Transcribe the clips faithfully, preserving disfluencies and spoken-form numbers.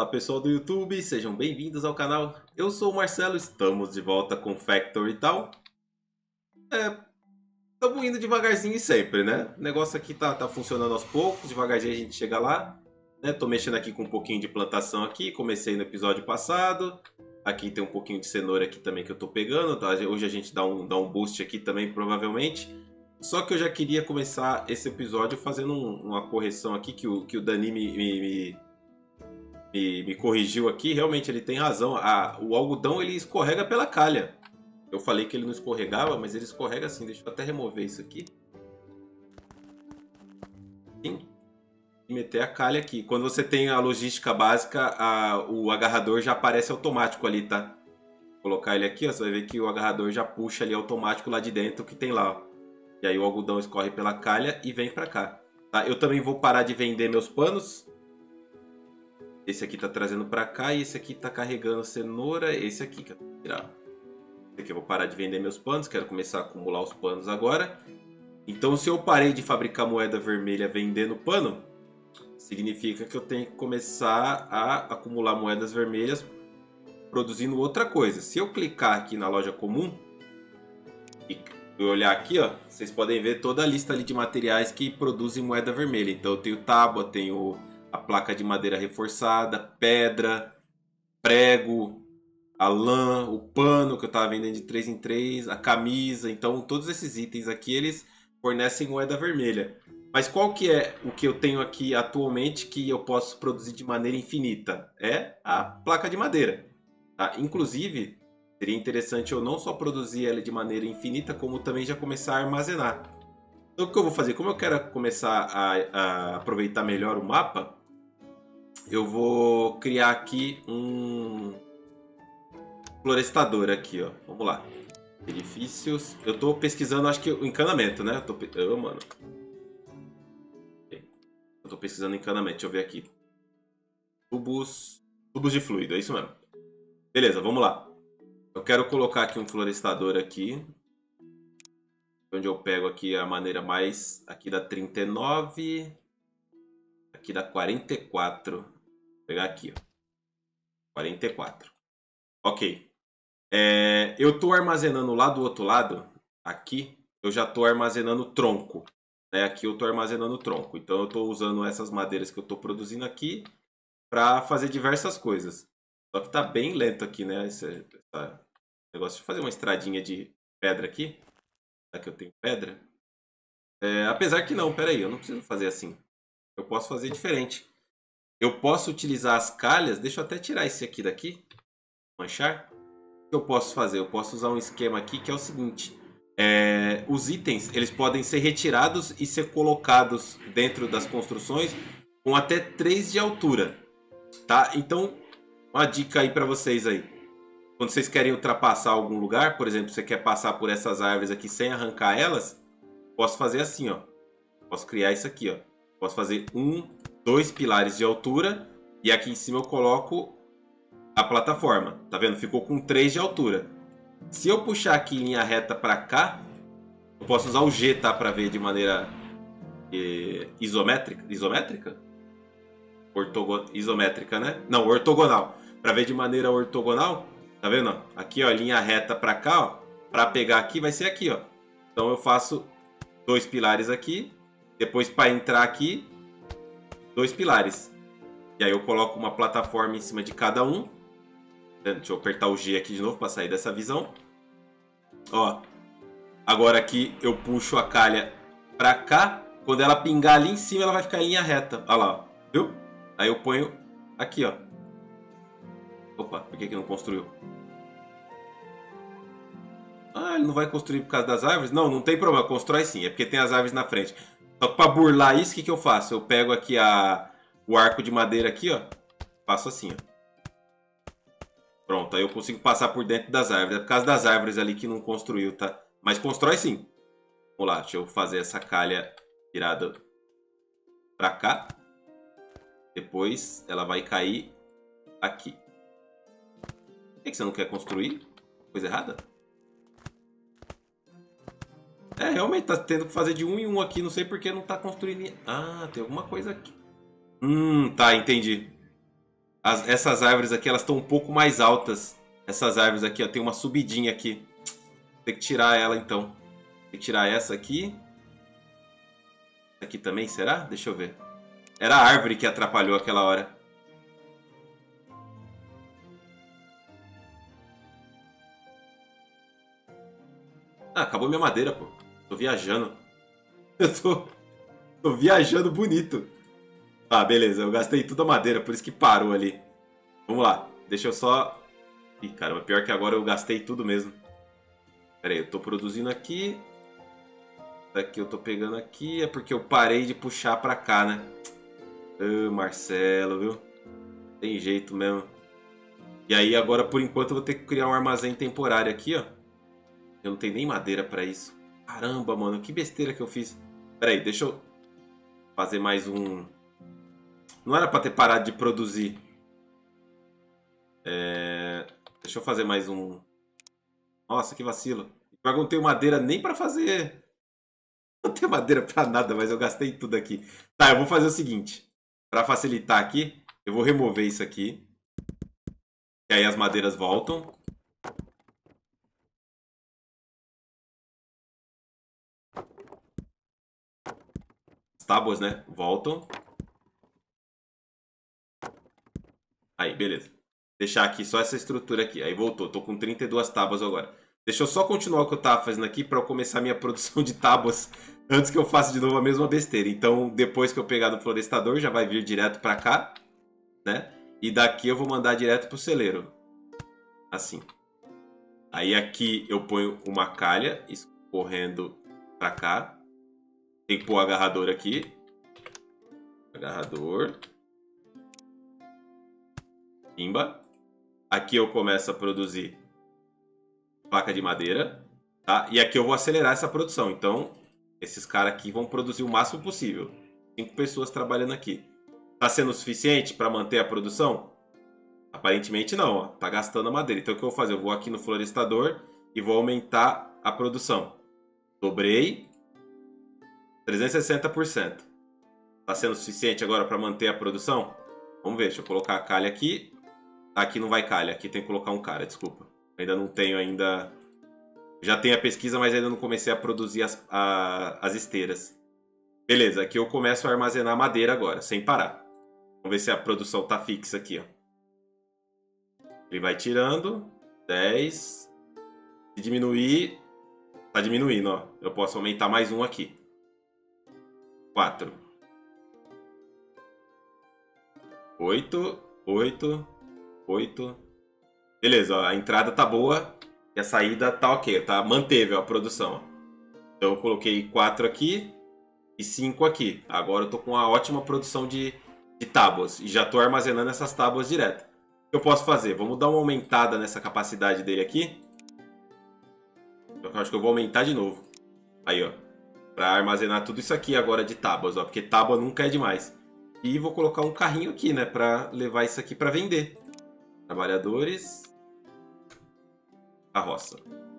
Fala pessoal do YouTube, sejam bem-vindos ao canal. Eu sou o Marcelo, estamos de volta com Factory Town. É, estamos indo devagarzinho sempre, né? O negócio aqui tá, tá funcionando aos poucos, devagarzinho a gente chega lá. Né? Tô mexendo aqui com um pouquinho de plantação aqui, comecei no episódio passado. Aqui tem um pouquinho de cenoura aqui também que eu tô pegando, tá? Hoje a gente dá um, dá um boost aqui também, provavelmente. Só que eu já queria começar esse episódio fazendo um, uma correção aqui que o, que o Dani me... me, me Me, me corrigiu aqui, realmente ele tem razão. A, o algodão ele escorrega pela calha. Eu falei que ele não escorregava, mas ele escorrega assim. Deixa eu até remover isso aqui. Sim. E meter a calha aqui. Quando você tem a logística básica, a, o agarrador já aparece automático ali, tá? Vou colocar ele aqui, ó, você vai ver que o agarrador já puxa ali automático lá de dentro que tem lá, ó. E aí o algodão escorre pela calha e vem pra cá. Tá? Eu também vou parar de vender meus panos. Esse aqui tá trazendo pra cá e esse aqui tá carregando cenoura. Esse aqui que eu vou tirar. Esse aqui eu vou parar de vender meus panos. Quero começar a acumular os panos agora. Então se eu parei de fabricar moeda vermelha vendendo pano, significa que eu tenho que começar a acumular moedas vermelhas produzindo outra coisa. Se eu clicar aqui na loja comum e eu olhar aqui, ó, vocês podem ver toda a lista ali de materiais que produzem moeda vermelha. Então eu tenho tábua, tenho a placa de madeira reforçada, pedra, prego, a lã, o pano que eu estava vendendo de três em três, a camisa. Então todos esses itens aqui eles fornecem moeda vermelha. Mas qual que é o que eu tenho aqui atualmente que eu posso produzir de maneira infinita? É a placa de madeira. Tá? Inclusive, seria interessante eu não só produzir ela de maneira infinita, como também já começar a armazenar. Então o que eu vou fazer? Como eu quero começar a, a aproveitar melhor o mapa, eu vou criar aqui um florestador aqui, ó. Vamos lá. Edifícios. Eu tô pesquisando, acho que o encanamento, né? Eu tô, oh, mano. Eu tô pesquisando encanamento. Deixa eu ver aqui. Tubos. Tubos de fluido, é isso mesmo. Beleza, vamos lá. Eu quero colocar aqui um florestador aqui. Onde eu pego aqui a maneira mais... Aqui dá trinta e nove. Aqui dá quarenta e quatro. Vou pegar aqui, ó. quarenta e quatro. Ok. É, eu estou armazenando lá do outro lado. Aqui, eu já estou armazenando tronco. Né? Aqui eu estou armazenando tronco. Então eu estou usando essas madeiras que eu estou produzindo aqui para fazer diversas coisas. Só que tá bem lento aqui, né? Esse, esse negócio. Deixa eu fazer uma estradinha de pedra aqui. Já que eu tenho pedra. É, apesar que não, peraí, eu não preciso fazer assim. Eu posso fazer diferente. Eu posso utilizar as calhas. Deixa eu até tirar esse aqui daqui. Manchar. O que eu posso fazer? Eu posso usar um esquema aqui que é o seguinte. É, os itens eles podem ser retirados e ser colocados dentro das construções com até três de altura. Tá? Então, uma dica aí para vocês aí. Quando vocês querem ultrapassar algum lugar, por exemplo, você quer passar por essas árvores aqui sem arrancar elas, posso fazer assim, ó. Posso criar isso aqui, ó. Posso fazer um, dois pilares de altura e aqui em cima eu coloco a plataforma. Tá vendo? Ficou com três de altura. Se eu puxar aqui em linha reta para cá, eu posso usar o G, tá? Para ver de maneira eh, isométrica. Isométrica? Ortogon... Isométrica, né? Não, ortogonal. Para ver de maneira ortogonal. Tá vendo? Aqui, ó, linha reta para cá, ó. Para pegar aqui vai ser aqui, ó. Então eu faço dois pilares aqui. Depois, para entrar aqui, dois pilares. E aí eu coloco uma plataforma em cima de cada um. Deixa eu apertar o G aqui de novo para sair dessa visão. Ó. Agora aqui eu puxo a calha para cá. Quando ela pingar ali em cima, ela vai ficar em linha reta. Olha lá, ó. Viu? Aí eu ponho aqui, ó. Opa, por que que não construiu? Ah, ele não vai construir por causa das árvores? Não, não tem problema, constrói sim. É porque tem as árvores na frente. Só que para burlar isso, o que, que eu faço? Eu pego aqui a, o arco de madeira aqui, ó. Faço assim, ó. Pronto, aí eu consigo passar por dentro das árvores. É por causa das árvores ali que não construiu, tá? Mas constrói sim. Vamos lá, deixa eu fazer essa calha virada pra cá. Depois ela vai cair aqui. Por que você não quer construir? Coisa errada? É, realmente tá tendo que fazer de um em um aqui. Não sei porque não tá construindo. Ah, tem alguma coisa aqui. Hum, tá, entendi. As, essas árvores aqui, elas estão um pouco mais altas. Essas árvores aqui, ó, tem uma subidinha aqui. Tem que tirar ela, então. Tem que tirar essa aqui. Essa aqui também, será? Deixa eu ver. Era a árvore que atrapalhou aquela hora. Ah, acabou minha madeira, pô. Tô viajando. Eu tô, tô viajando bonito. Ah, beleza. Eu gastei toda a madeira, por isso que parou ali. Vamos lá. Deixa eu só... Ih, caramba, pior que agora eu gastei tudo mesmo. Pera aí, eu tô produzindo aqui. Daqui eu tô pegando aqui. É porque eu parei de puxar pra cá, né? Ô, Marcelo, viu? Tem jeito mesmo. E aí agora, por enquanto, eu vou ter que criar um armazém temporário aqui, ó. Eu não tenho nem madeira pra isso. Caramba, mano, que besteira que eu fiz. Pera aí, deixa eu fazer mais um... Não era pra ter parado de produzir. É... Deixa eu fazer mais um... Nossa, que vacilo. Eu não tenho madeira nem pra fazer... Não tenho madeira pra nada, mas eu gastei tudo aqui. Tá, eu vou fazer o seguinte. Pra facilitar aqui, eu vou remover isso aqui. E aí as madeiras voltam. As tábuas, né? Voltam. Aí, beleza. Deixar aqui só essa estrutura aqui. Aí voltou. Tô com trinta e duas tábuas agora. Deixa eu só continuar o que eu tava fazendo aqui para eu começar a minha produção de tábuas antes que eu faça de novo a mesma besteira. Então, depois que eu pegar do florestador, já vai vir direto para cá, né? E daqui eu vou mandar direto pro celeiro. Assim. Aí aqui eu ponho uma calha escorrendo para cá. Tem que pôr o agarrador aqui. Agarrador. Pimba. Aqui eu começo a produzir placa de madeira, tá? E aqui eu vou acelerar essa produção. Então, esses caras aqui vão produzir o máximo possível. Cinco pessoas trabalhando aqui. Tá sendo suficiente para manter a produção? Aparentemente não, ó. Tá gastando a madeira. Então o que eu vou fazer? Eu vou aqui no florestador e vou aumentar a produção. Dobrei. trezentos e sessenta por cento. Tá sendo suficiente agora para manter a produção? Vamos ver, deixa eu colocar a calha aqui. Aqui não vai calha, aqui tem que colocar um cara, desculpa. Ainda não tenho ainda... Já tenho a pesquisa, mas ainda não comecei a produzir as, a, as esteiras. Beleza, aqui eu começo a armazenar madeira agora, sem parar. Vamos ver se a produção tá fixa aqui, ó. Ele vai tirando. dez. Se diminuir... Tá diminuindo, ó. Eu posso aumentar mais um aqui. quatro. oito. oito. oito. Beleza, ó, a entrada tá boa e a saída tá ok, tá? Manteve ó, a produção. Então eu coloquei quatro aqui e cinco aqui. Agora eu tô com uma ótima produção de, de tábuas e já tô armazenando essas tábuas direto. O que eu posso fazer? Vamos dar uma aumentada nessa capacidade dele aqui. Eu acho que eu vou aumentar de novo. Aí, ó. Pra armazenar tudo isso aqui agora de tábuas, ó. Porque tábua nunca é demais. E vou colocar um carrinho aqui, né? Pra levar isso aqui pra vender. Trabalhadores... Carroça.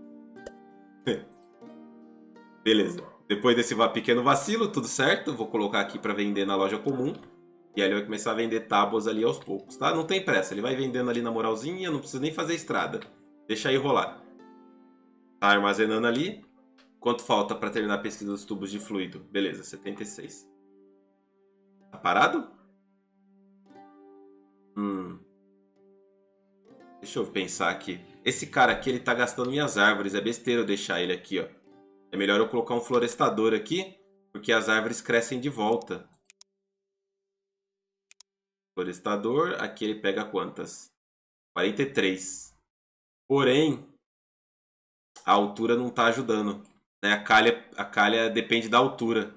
Beleza. Depois desse pequeno vacilo, tudo certo. Vou colocar aqui para vender na loja comum. E aí ele vai começar a vender tábuas ali aos poucos, tá? Não tem pressa. Ele vai vendendo ali na moralzinha. Não precisa nem fazer estrada. Deixa aí rolar. Tá armazenando ali. Quanto falta para terminar a pesquisa dos tubos de fluido? Beleza, setenta e seis. Tá parado? Hum... Deixa eu pensar aqui. Esse cara aqui, ele tá gastando minhas árvores. É besteira eu deixar ele aqui, ó. É melhor eu colocar um florestador aqui, porque as árvores crescem de volta. Florestador, aqui ele pega quantas? quarenta e três. Porém, a altura não tá ajudando. Né? A calha, a calha depende da altura.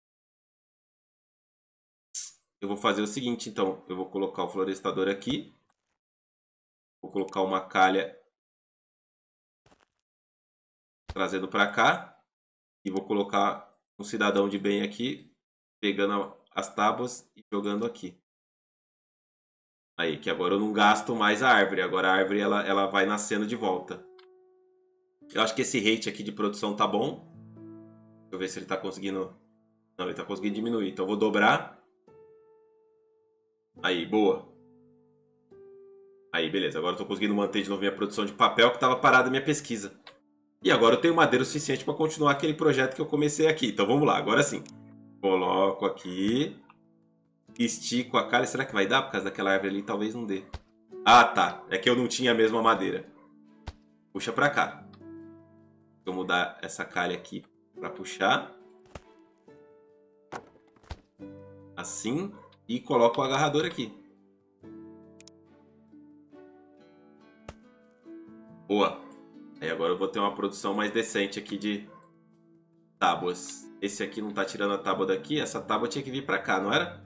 Eu vou fazer o seguinte, então. Eu vou colocar o florestador aqui. Vou colocar uma calha trazendo para cá. E vou colocar um cidadão de bem aqui, pegando as tábuas e jogando aqui. Aí, que agora eu não gasto mais a árvore. Agora a árvore ela, ela vai nascendo de volta. Eu acho que esse rate aqui de produção tá bom. Deixa eu ver se ele tá conseguindo... Não, ele tá conseguindo diminuir. Então eu vou dobrar. Aí, boa. Aí, beleza. Agora eu tô conseguindo manter de novo minha produção de papel, que tava parada a minha pesquisa. E agora eu tenho madeira o suficiente para continuar aquele projeto que eu comecei aqui. Então vamos lá, agora sim. Coloco aqui. Estico a calha. Será que vai dar? Por causa daquela árvore ali, talvez não dê. Ah, tá. É que eu não tinha a mesma madeira. Puxa pra cá. Vou mudar essa calha aqui pra puxar. Assim. E coloco o agarrador aqui. Boa. Aí agora eu vou ter uma produção mais decente aqui de tábuas. Esse aqui não tá tirando a tábua daqui. Essa tábua tinha que vir pra cá, não era?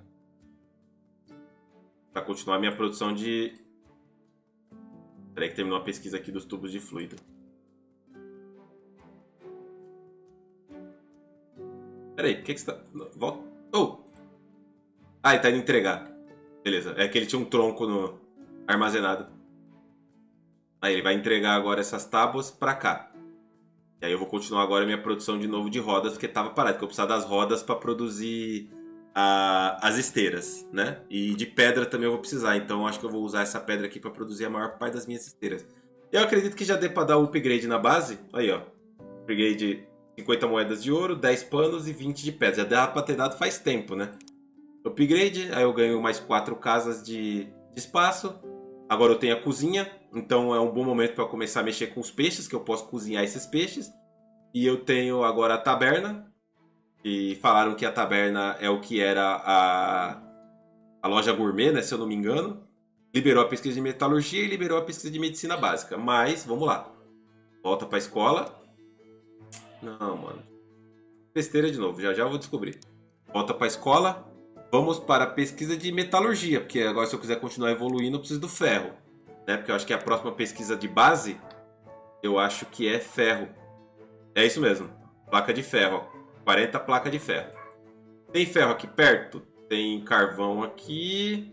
Pra continuar a minha produção de... Peraí que terminou a pesquisa aqui dos tubos de fluido. Peraí, por que que você tá... Volta. Oh! Ah, ele tá indo entregar. Beleza, é que ele tinha um tronco no... armazenado. Aí ele vai entregar agora essas tábuas pra cá. E aí eu vou continuar agora a minha produção de novo de rodas, porque tava parado, porque eu precisava das rodas pra produzir a... as esteiras, né? E de pedra também eu vou precisar, então eu acho que eu vou usar essa pedra aqui pra produzir a maior parte das minhas esteiras. Eu acredito que já dê pra dar o upgrade na base. Aí, ó. Upgrade cinquenta moedas de ouro, dez panos e vinte de pedra. Já dá pra ter dado faz tempo, né? Upgrade, aí eu ganho mais quatro casas de, de espaço. Agora eu tenho a cozinha, então é um bom momento para começar a mexer com os peixes, que eu posso cozinhar esses peixes. E eu tenho agora a taberna, e falaram que a taberna é o que era a, a loja gourmet, né, se eu não me engano. Liberou a pesquisa de metalurgia e liberou a pesquisa de medicina básica. Mas, vamos lá. Volta para a escola. Não, mano. Besteira de novo, já já eu vou descobrir. Volta para a escola. Vamos para a pesquisa de metalurgia, porque agora se eu quiser continuar evoluindo eu preciso do ferro, né? Porque eu acho que a próxima pesquisa de base, eu acho que é ferro. É isso mesmo, placa de ferro, ó. quarenta placas de ferro. Tem ferro aqui perto? Tem carvão aqui.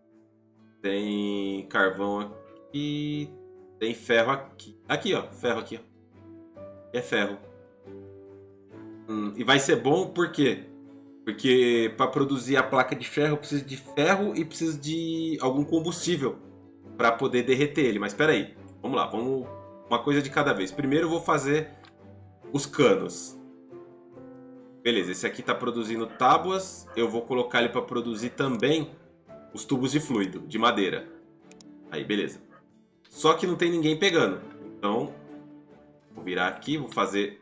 Tem carvão aqui. Tem ferro aqui. Aqui, ó, ferro aqui, ó. É ferro. Hum, e vai ser bom por quê? Porque para produzir a placa de ferro eu preciso de ferro e preciso de algum combustível para poder derreter ele. Mas espera aí, vamos lá, vamos uma coisa de cada vez. Primeiro eu vou fazer os canos. Beleza, esse aqui está produzindo tábuas. Eu vou colocar ele para produzir também os tubos de fluido, de madeira. Aí, beleza. Só que não tem ninguém pegando. Então, vou virar aqui, vou fazer...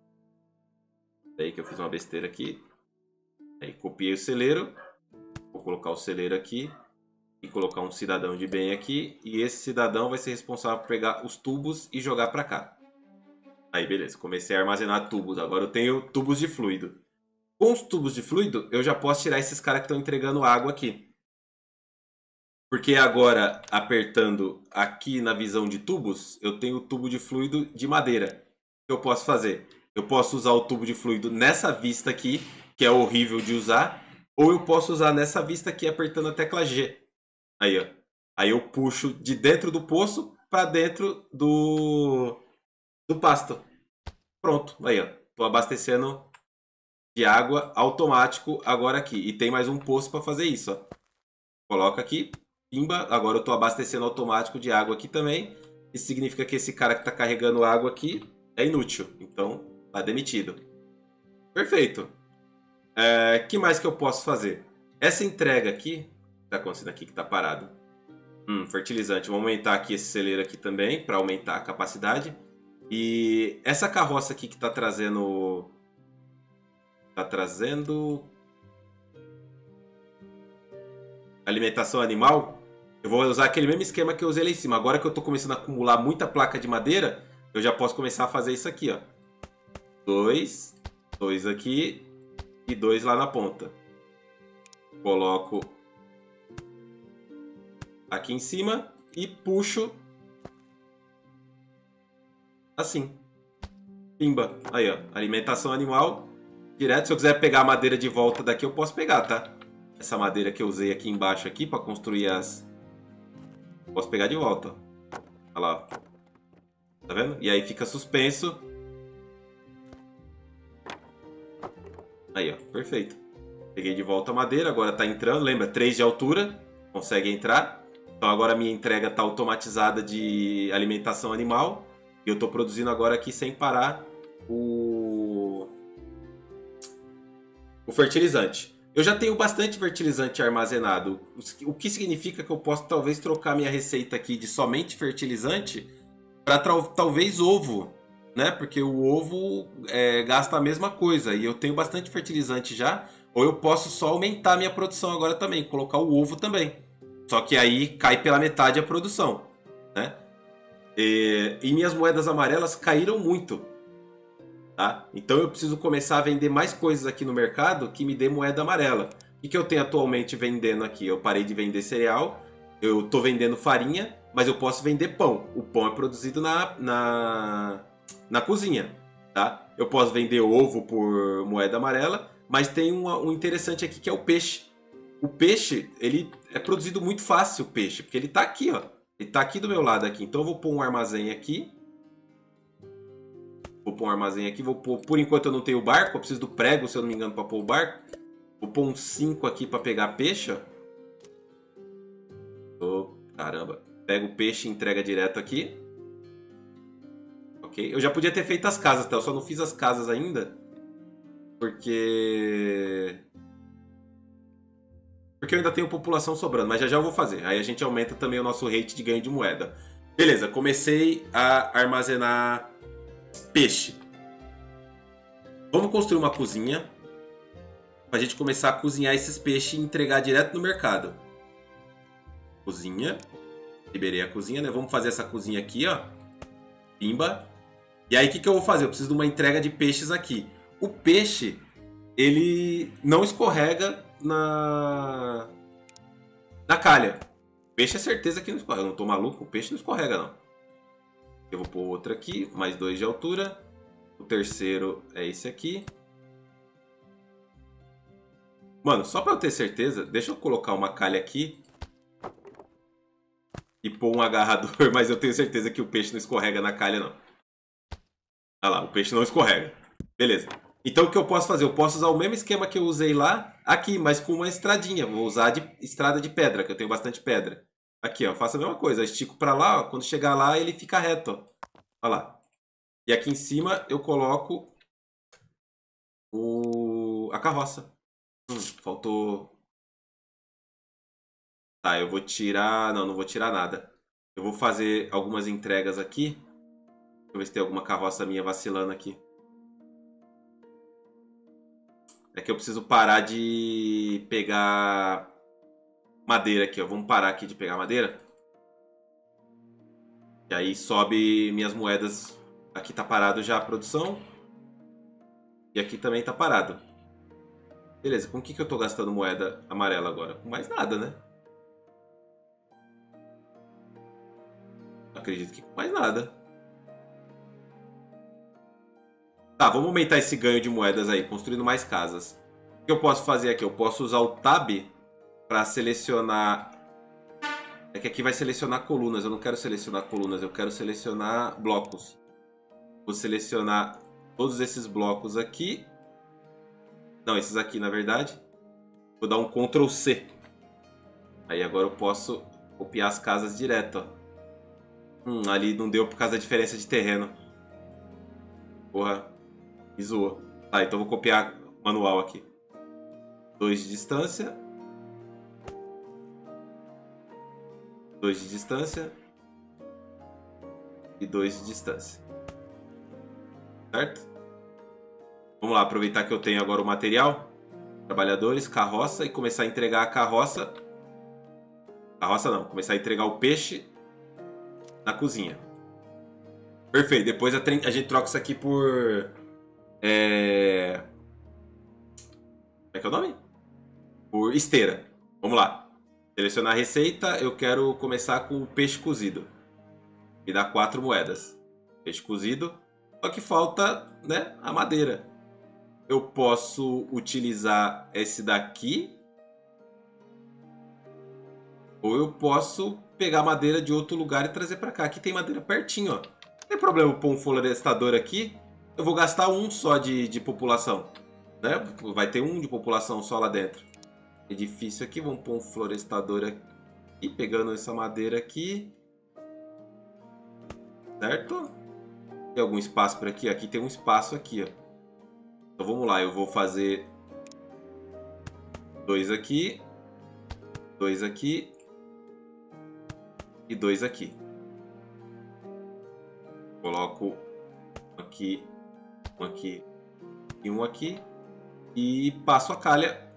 Aí que eu fiz uma besteira aqui. Aí copiei o celeiro, vou colocar o celeiro aqui e colocar um cidadão de bem aqui. E esse cidadão vai ser responsável por pegar os tubos e jogar para cá. Aí beleza, comecei a armazenar tubos, agora eu tenho tubos de fluido. Com os tubos de fluido eu já posso tirar esses caras que estão entregando água aqui. Porque agora, apertando aqui na visão de tubos, eu tenho o tubo de fluido de madeira. O que eu posso fazer? Eu posso usar o tubo de fluido nessa vista aqui, que é horrível de usar, ou eu posso usar nessa vista aqui apertando a tecla G. Aí, ó. Aí eu puxo de dentro do poço para dentro do do pasto. Pronto, aí, ó. Tô abastecendo de água automático agora aqui. E tem mais um poço para fazer isso, ó. Coloca aqui, pimba. Agora eu tô abastecendo automático de água aqui também. Isso significa que esse cara que tá carregando água aqui é inútil. Então, tá demitido. Perfeito. É, que mais que eu posso fazer? Essa entrega aqui, tá acontecendo aqui que tá parado. Hum, fertilizante. Vou aumentar aqui esse celeiro aqui também para aumentar a capacidade. E essa carroça aqui que tá trazendo, tá trazendo alimentação animal. Eu vou usar aquele mesmo esquema que eu usei lá em cima. Agora que eu tô começando a acumular muita placa de madeira, eu já posso começar a fazer isso aqui, ó. Dois, dois aqui. E dois lá na ponta. Coloco aqui em cima e puxo assim. Pimba. Aí, ó. Alimentação animal. Direto. Se eu quiser pegar a madeira de volta daqui, eu posso pegar, tá? Essa madeira que eu usei aqui embaixo aqui para construir as... Posso pegar de volta. Olha lá. Tá vendo? E aí fica suspenso. Aí, ó, perfeito. Peguei de volta a madeira, agora tá entrando. Lembra, três de altura. Consegue entrar. Então agora a minha entrega está automatizada de alimentação animal. E eu estou produzindo agora aqui sem parar o, o fertilizante. Eu já tenho bastante fertilizante armazenado, o que significa que eu posso talvez trocar minha receita aqui de somente fertilizante para talvez ovo, né? Porque o ovo é, gasta a mesma coisa e eu tenho bastante fertilizante já. Ou eu posso só aumentar a minha produção agora também, colocar o ovo também. Só que aí cai pela metade a produção, né? E, e minhas moedas amarelas caíram muito, tá? Então eu preciso começar a vender mais coisas aqui no mercado que me dê moeda amarela. O que, que eu tenho atualmente vendendo aqui? Eu parei de vender cereal, eu tô vendendo farinha, mas eu posso vender pão. O pão é produzido na, na, na cozinha, tá? Eu posso vender ovo por moeda amarela, mas tem um, um interessante aqui que é o peixe. O peixe, ele é produzido muito fácil, o peixe, porque ele tá aqui, ó. Ele tá aqui do meu lado aqui. Então eu vou pôr um armazém aqui. Vou pôr um armazém aqui. Vou pôr, por enquanto eu não tenho barco, eu preciso do prego, se eu não me engano, para pôr o barco. Vou pôr uns cinco aqui para pegar peixe, ó. Oh, caramba. Pega o peixe e entrega direto aqui. Ok. Eu já podia ter feito as casas, tá? Eu só não fiz as casas ainda. Porque... Porque eu ainda tenho população sobrando, mas já já eu vou fazer. Aí a gente aumenta também o nosso rate de ganho de moeda. Beleza, comecei a armazenar peixe. Vamos construir uma cozinha pra gente começar a cozinhar esses peixes e entregar direto no mercado. Cozinha. Liberei a cozinha, né? Vamos fazer essa cozinha aqui, ó. Pimba. E aí o que, que eu vou fazer? Eu preciso de uma entrega de peixes aqui. O peixe, ele não escorrega na na calha. O peixe é certeza que não escorrega. Eu não tô maluco, o peixe não escorrega, não. Eu vou pôr outro aqui, mais dois de altura. O terceiro é esse aqui. Mano, só pra eu ter certeza, deixa eu colocar uma calha aqui e pôr um agarrador, mas eu tenho certeza que o peixe não escorrega na calha, não. Olha lá, o peixe não escorrega. Beleza. Então o que eu posso fazer? Eu posso usar o mesmo esquema que eu usei lá, aqui, mas com uma estradinha. Vou usar de estrada de pedra, que eu tenho bastante pedra. Aqui, ó, faço a mesma coisa. Eu estico pra lá, ó, quando chegar lá ele fica reto, ó. Olha lá. E aqui em cima eu coloco o... a carroça. Hum, faltou... Tá, eu vou tirar... Não, não vou tirar nada. Eu vou fazer algumas entregas aqui. Deixa eu ver se tem alguma carroça minha vacilando aqui. É que eu preciso parar de pegar madeira aqui, ó. Vamos parar aqui de pegar madeira. E aí sobe minhas moedas. Aqui tá parado já a produção. E aqui também tá parado. Beleza, com o que, que eu tô gastando moeda amarela agora? Com mais nada, né? Acredito que com mais nada. Tá, vamos aumentar esse ganho de moedas aí, construindo mais casas. O que eu posso fazer aqui? Eu posso usar o Tab para selecionar... É que aqui vai selecionar colunas, eu não quero selecionar colunas, eu quero selecionar blocos. Vou selecionar todos esses blocos aqui. Não, esses aqui na verdade. Vou dar um control C. Aí agora eu posso copiar as casas direto, ó. Hum, ali não deu por causa da diferença de terreno. Porra, me zoou. Tá, então vou copiar manual aqui. dois de distância. dois de distância. E dois de distância. Certo? Vamos lá, aproveitar que eu tenho agora o material. Trabalhadores, carroça. E começar a entregar a carroça. Carroça não, começar a entregar o peixe na cozinha. Perfeito, depois a, a gente troca isso aqui por... É... Como é que é o nome? Por esteira. Vamos lá. Selecionar a receita, eu quero começar com o peixe cozido. Me dá quatro moedas. Peixe cozido. Só que falta, né, a madeira. Eu posso utilizar esse daqui. Ou eu posso pegar madeira de outro lugar e trazer pra cá. Aqui tem madeira pertinho, ó. Não tem problema eu pôr um florestador aqui. Eu vou gastar um só de, de população, né? Vai ter um de população só lá dentro. Edifício aqui, vamos pôr um florestador aqui. E pegando essa madeira aqui. Certo? Tem algum espaço por aqui? Aqui tem um espaço aqui, ó. Então vamos lá, eu vou fazer dois aqui, dois aqui e dois aqui. Coloco um aqui, um aqui e um aqui e passo a calha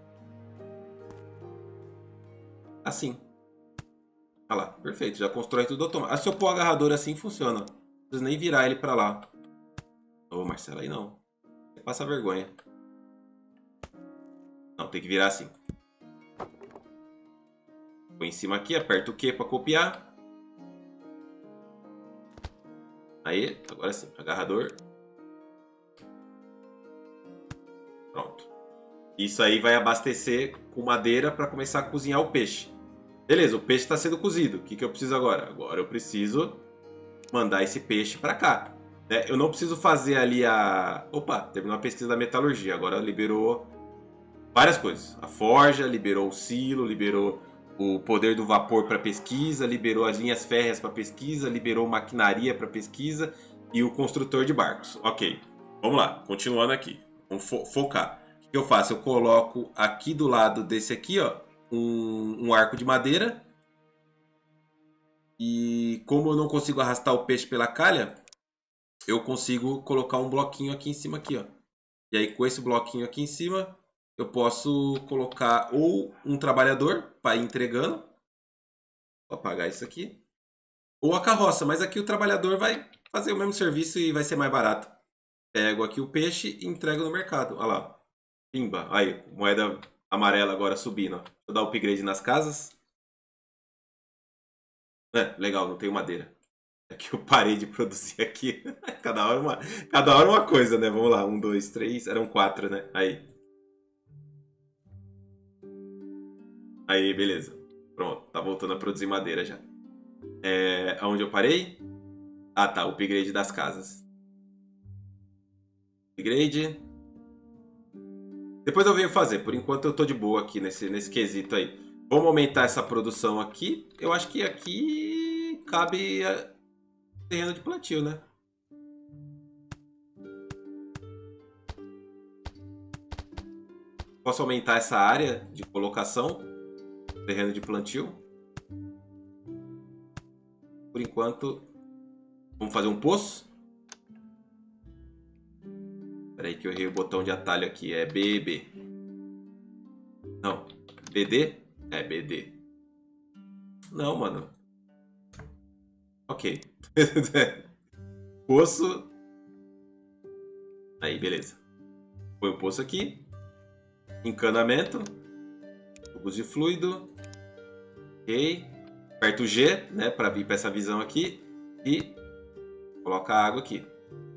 assim. Olha lá, perfeito, já constrói tudo automático. Ah, se eu pôr o agarrador assim, funciona. Não precisa nem virar ele pra lá. Ô, Marcelo, aí não. Você passa vergonha. Não, tem que virar assim. Põe em cima aqui, aperta o Q para copiar. Aí, agora sim, agarrador. Pronto. Isso aí vai abastecer com madeira para começar a cozinhar o peixe. Beleza, o peixe está sendo cozido. O que, que eu preciso agora? Agora eu preciso mandar esse peixe para cá. Eu não preciso fazer ali a... Opa, terminou a pesquisa da metalurgia. Agora liberou várias coisas. A forja, liberou o silo, liberou o poder do vapor para pesquisa, liberou as linhas férreas para pesquisa, liberou maquinaria para pesquisa e o construtor de barcos. Ok, vamos lá, continuando aqui. Vamos fo focar. O que eu faço? Eu coloco aqui do lado desse aqui, ó, um, um arco de madeira. E como eu não consigo arrastar o peixe pela calha, eu consigo colocar um bloquinho aqui em cima aqui, ó. E aí com esse bloquinho aqui em cima, eu posso colocar ou um trabalhador para ir entregando. Vou apagar isso aqui. Ou a carroça, mas aqui o trabalhador vai fazer o mesmo serviço e vai ser mais barato. Pego aqui o peixe e entrego no mercado. Olha lá. Pimba. Aí, moeda amarela agora subindo. Ó. Vou dar upgrade nas casas. É, legal, não tenho madeira. É que eu parei de produzir aqui. Cada hora uma, cada hora uma coisa, né? Vamos lá. Um, dois, três. Eram quatro, né? Aí. Aí, beleza. Pronto, tá voltando a produzir madeira já. É, aonde eu parei? Ah, tá. O upgrade das casas. Upgrade. Depois eu venho fazer. Por enquanto eu tô de boa aqui nesse, nesse quesito aí. Vamos aumentar essa produção aqui. Eu acho que aqui cabe a... terreno de plantio, né? Posso aumentar essa área de colocação. Terreno de plantio. Por enquanto, vamos fazer um poço. Espera aí que eu errei o botão de atalho aqui. É B B. Não. B D? É B D. Não, mano. Ok. Poço. Aí, beleza. Põe o poço aqui. Encanamento. Tubos de fluido. Ok. Aperta o G, né? Para vir para essa visão aqui. E coloca a água aqui.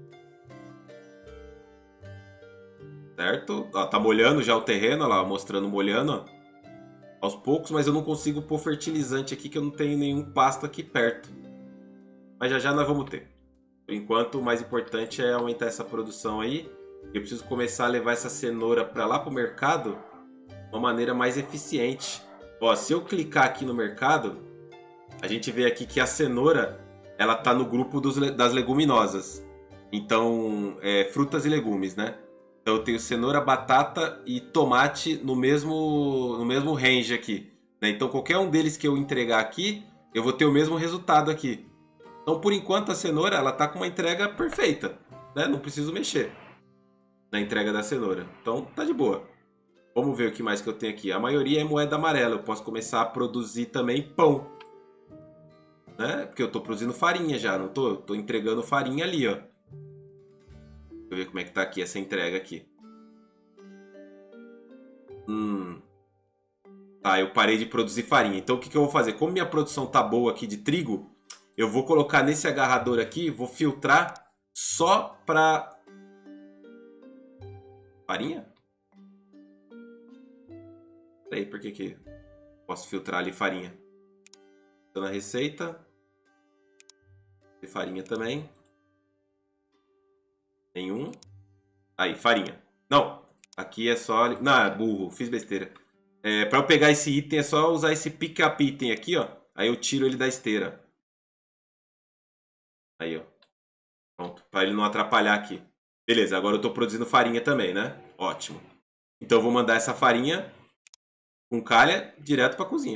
Certo? Ó, tá molhando já o terreno, ó lá, mostrando molhando, ó, aos poucos, mas eu não consigo pôr fertilizante aqui, que eu não tenho nenhum pasto aqui perto. Mas já já nós vamos ter. Por enquanto, o mais importante é aumentar essa produção aí. Eu preciso começar a levar essa cenoura para lá pro mercado de uma maneira mais eficiente. Ó, se eu clicar aqui no mercado, a gente vê aqui que a cenoura, ela tá no grupo dos, das leguminosas. Então, é, frutas e legumes, né? Então eu tenho cenoura, batata e tomate no mesmo, no mesmo range aqui. Né? Então qualquer um deles que eu entregar aqui, eu vou ter o mesmo resultado aqui. Então por enquanto a cenoura ela tá com uma entrega perfeita. Né? Não preciso mexer na entrega da cenoura. Então tá de boa. Vamos ver o que mais que eu tenho aqui. A maioria é moeda amarela. Eu posso começar a produzir também pão. Né? Porque eu tô produzindo farinha já. Não tô, tô entregando farinha ali, ó. Deixa eu ver como é que tá aqui essa entrega aqui. Hum. Tá, eu parei de produzir farinha. Então o que, que eu vou fazer? Como minha produção tá boa aqui de trigo, eu vou colocar nesse agarrador aqui, vou filtrar só pra... Farinha? Peraí, por que que posso filtrar ali farinha? Tô na receita. Tem farinha também. Nenhum. Aí, farinha. Não, aqui é só... Não, burro, fiz besteira. É, para eu pegar esse item é só usar esse pick up item aqui, ó. Aí eu tiro ele da esteira. Aí, ó. Pronto, para ele não atrapalhar aqui. Beleza, agora eu tô produzindo farinha também, né? Ótimo. Então eu vou mandar essa farinha com calha direto para a cozinha.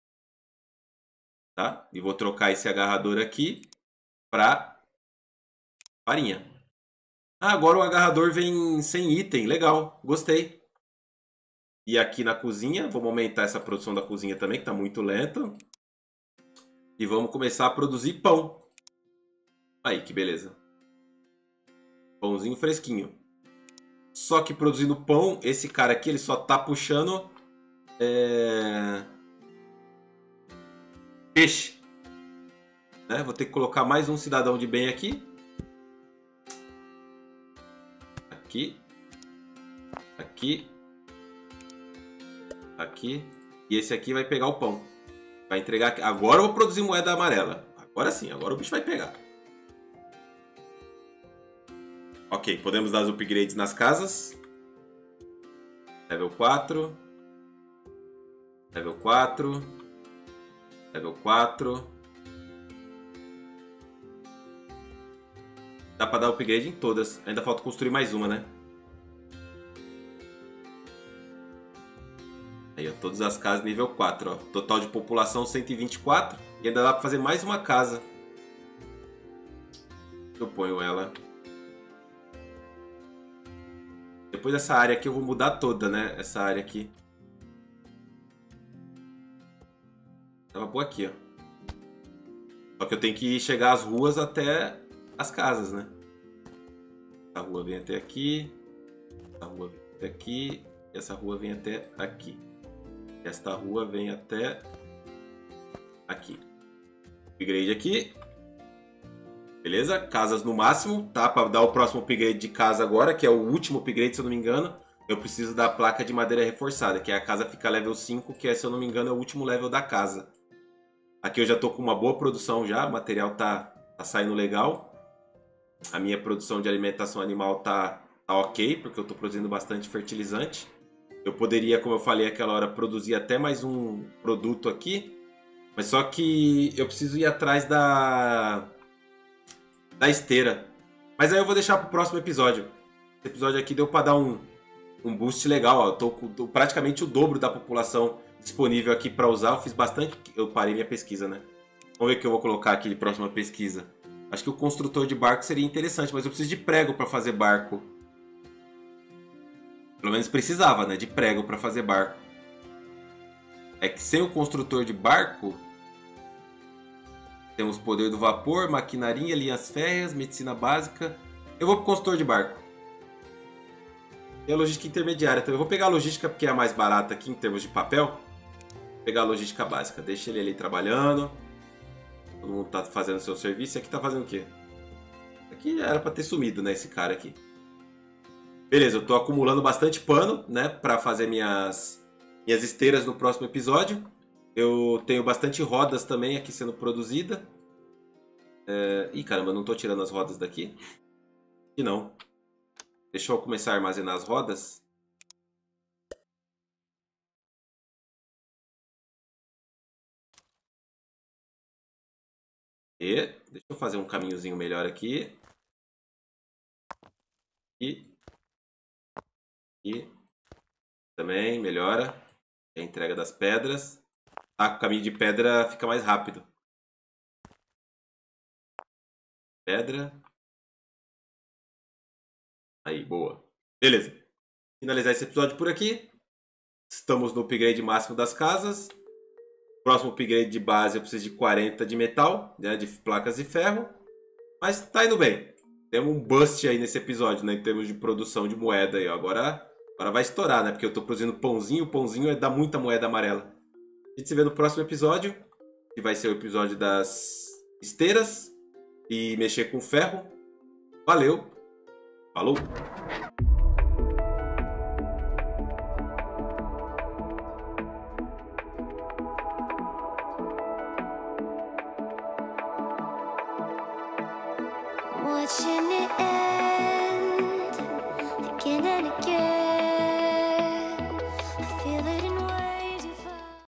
Tá? E vou trocar esse agarrador aqui para farinha. Ah, agora o agarrador vem sem item. Legal, gostei. E aqui na cozinha, vamos aumentar essa produção da cozinha também, que está muito lenta. E vamos começar a produzir pão. Aí, que beleza. Pãozinho fresquinho. Só que produzindo pão, esse cara aqui, ele só tá puxando é... peixe. Né? Vou ter que colocar mais um cidadão de bem aqui. Aqui. Aqui. Aqui. E esse aqui vai pegar o pão. Vai entregar aqui. Agora eu vou produzir moeda amarela. Agora sim, agora o bicho vai pegar. Ok, podemos dar os upgrades nas casas. Level quatro. Level quatro. Level quatro. Dá pra dar upgrade em todas. Ainda falta construir mais uma, né? Aí, ó, todas as casas nível quatro, ó. Total de população cento e vinte e quatro. E ainda dá pra fazer mais uma casa. Eu ponho ela. Depois dessa área aqui eu vou mudar toda, né? Essa área aqui. Ela vou aqui, ó. Só que eu tenho que chegar às ruas até as casas, né? Essa rua vem até aqui. Essa rua vem até aqui. E essa rua vem até aqui. Esta rua vem até aqui. Upgrade aqui. Beleza? Casas no máximo, tá? Para dar o próximo upgrade de casa agora, que é o último upgrade, se eu não me engano, eu preciso da placa de madeira reforçada, que é a casa fica level cinco, que é, se eu não me engano, é o último level da casa. Aqui eu já tô com uma boa produção já, o material tá, tá saindo legal. A minha produção de alimentação animal tá, tá ok, porque eu tô produzindo bastante fertilizante. Eu poderia, como eu falei aquela hora, produzir até mais um produto aqui, mas só que eu preciso ir atrás da... da esteira. Mas aí eu vou deixar pro próximo episódio. Esse episódio aqui deu para dar um, um boost legal. Ó. Eu tô com praticamente o dobro da população disponível aqui para usar. Eu fiz bastante... Eu parei minha pesquisa, né? Vamos ver o que eu vou colocar aqui de próxima pesquisa. Acho que o construtor de barco seria interessante, mas eu preciso de prego para fazer barco. Pelo menos precisava, né? De prego para fazer barco. É que sem o construtor de barco... Temos poder do vapor, maquinaria, linhas férreas, medicina básica. Eu vou pro consultor de barco. E a logística intermediária também. Eu vou pegar a logística porque é a mais barata aqui em termos de papel. Vou pegar a logística básica. Deixa ele ali trabalhando. Todo mundo tá fazendo seu serviço. E aqui tá fazendo o quê? Aqui já era pra ter sumido, né? Esse cara aqui. Beleza, eu tô acumulando bastante pano, né? Pra fazer minhas, minhas esteiras no próximo episódio. Eu tenho bastante rodas também aqui sendo produzida. É... Ih, caramba, eu não tô tirando as rodas daqui. E não. Deixa eu começar a armazenar as rodas. E deixa eu fazer um caminhozinho melhor aqui. E... E... Também melhora a entrega das pedras. Ah, o caminho de pedra fica mais rápido. Pedra. Aí, boa. Beleza. Finalizar esse episódio por aqui. Estamos no upgrade máximo das casas. Próximo upgrade de base eu preciso de quarenta de metal, né, de placas de ferro. Mas tá indo bem. Temos um bust aí nesse episódio, né, em termos de produção de moeda. Aí, ó. Agora, agora vai estourar, né? Porque eu tô produzindo pãozinho. O pãozinho dá muita moeda amarela. A gente se vê no próximo episódio, que vai ser o episódio das esteiras e mexer com ferro. Valeu, falou!